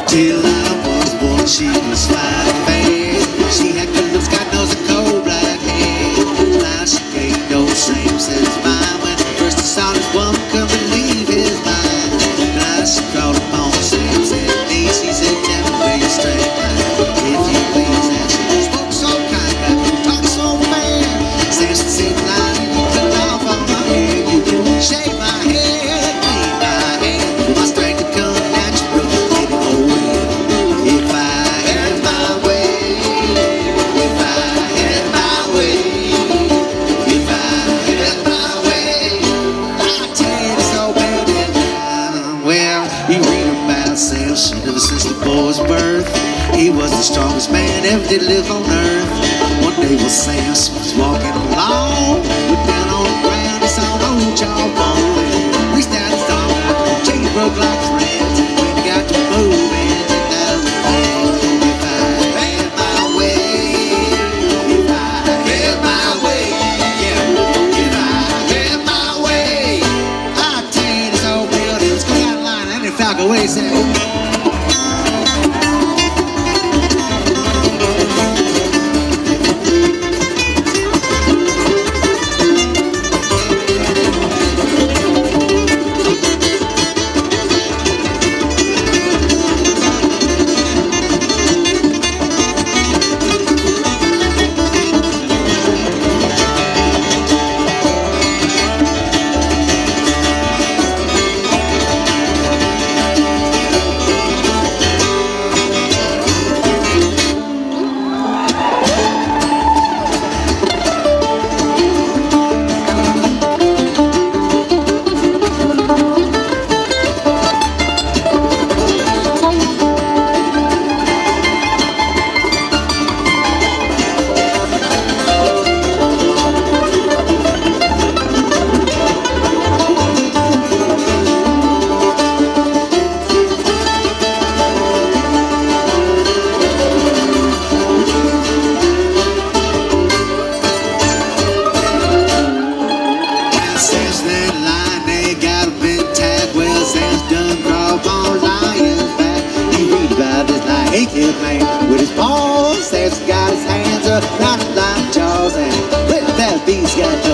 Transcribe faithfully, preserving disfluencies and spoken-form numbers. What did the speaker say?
Till I was born, she was fine bad. She had good looks, got nose and cold black hair. Now she ain't no same since mine. When first I saw this woman come and leave his mind. Now she crawled up on Sam said me. She said, tell me where you straight line, if you please. And she spoke so kind, got to talk so bad. Sam said, line, you cut off on my hair. You can shave my hair, clean my hair. My strength to come natural, get it away. If I had my way, if I had my way, if I had my way, I'd tell you so bad that time. Well, you read about Sam, she never since the boy's birth. He was the strongest man ever did live on earth. One day was Sam, she was walking along, looked down on the ground, he saw an old jawbone. Reached out his arm, chain broke like threads, when he got to moving, took down the bed. If I had my way, if I had my way, yeah, if I had my way, I'd tear this old building. Let's go down the line, Andy Falco, what do you say? He killed man with his paws. Sam's got his hands up, not like jaws, and with that beast got